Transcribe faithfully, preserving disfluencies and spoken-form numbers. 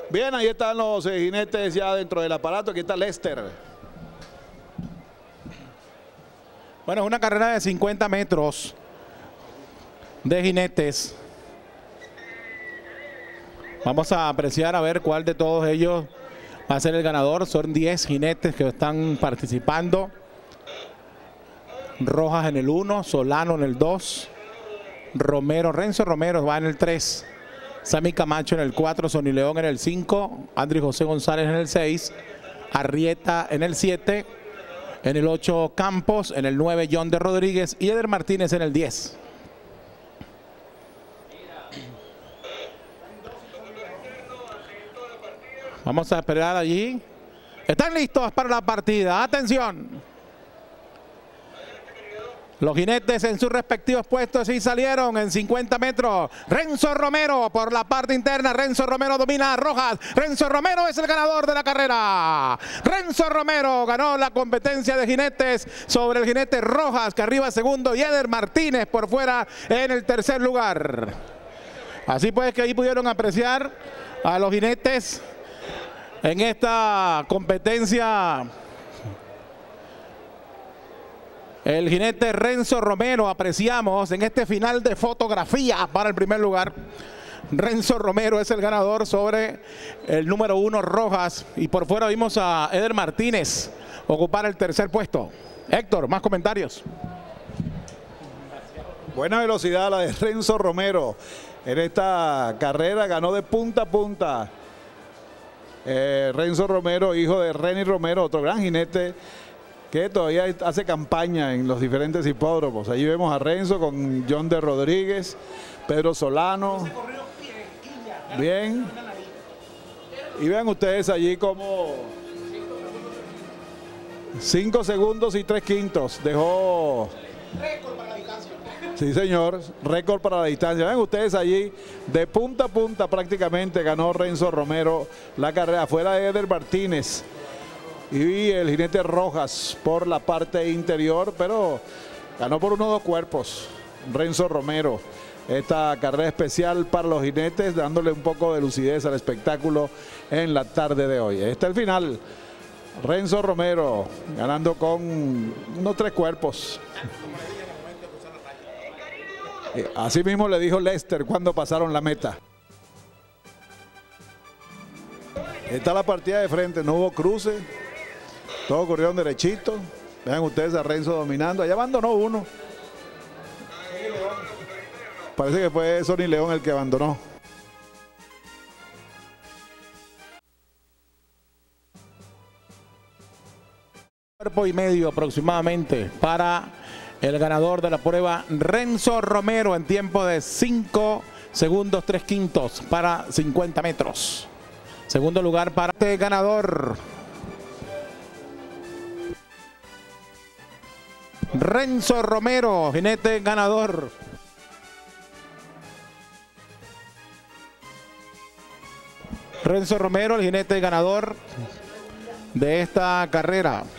Bien, ahí están los eh, jinetes ya dentro del aparato. Aquí está Lester. Bueno, es una carrera de cincuenta metros de jinetes. Vamos a apreciar a ver cuál de todos ellos va a ser el ganador. Son diez jinetes que están participando. Rojas en el uno, Solano en el dos, Romero, Renzo Romero va en el tres, Sammy Camacho en el cuatro, Sonny León en el cinco, Andrés José González en el seis, Arrieta en el siete, en el ocho Campos, en el nueve John de Rodríguez y Eder Martínez en el diez. Vamos a esperar allí. ¿Están listos para la partida? ¡Atención! Los jinetes en sus respectivos puestos y salieron en cincuenta metros. Renzo Romero por la parte interna. Renzo Romero domina a Rojas. Renzo Romero es el ganador de la carrera. Renzo Romero ganó la competencia de jinetes sobre el jinete Rojas, que arriba segundo, y Eder Martínez por fuera en el tercer lugar. Así pues que ahí pudieron apreciar a los jinetes en esta competencia. El jinete Renzo Romero, apreciamos en este final de fotografía para el primer lugar. Renzo Romero es el ganador sobre el número uno Rojas. Y por fuera vimos a Eder Martínez ocupar el tercer puesto. Héctor, más comentarios. Buena velocidad la de Renzo Romero. En esta carrera ganó de punta a punta. Eh, Renzo Romero, hijo de Renny Romero, otro gran jinete que todavía hace campaña en los diferentes hipódromos. Allí vemos a Renzo con John de Rodríguez, Pedro Solano. Bien. Y vean ustedes allí como cinco segundos y tres quintos dejó. Récord para la distancia. Sí, señor, récord para la distancia. Vean ustedes allí, de punta a punta prácticamente ganó Renzo Romero la carrera. Fuera de Eder Martínez y el jinete Rojas por la parte interior, pero ganó por uno o dos cuerpos Renzo Romero esta carrera especial para los jinetes, dándole un poco de lucidez al espectáculo en la tarde de hoy. Este es el final. Renzo Romero ganando con unos tres cuerpos. Así mismo le dijo Lester cuando pasaron la meta. Está la partida de frente, no hubo cruce. Todos corrieron derechito. Vean ustedes a Renzo dominando. Allá abandonó uno. Parece que fue Sonny León el que abandonó. Cuerpo y medio aproximadamente para el ganador de la prueba, Renzo Romero, en tiempo de cinco segundos tres quintos para cincuenta metros. Segundo lugar para este ganador, Renzo Romero, jinete ganador. Renzo Romero, el jinete ganador de esta carrera.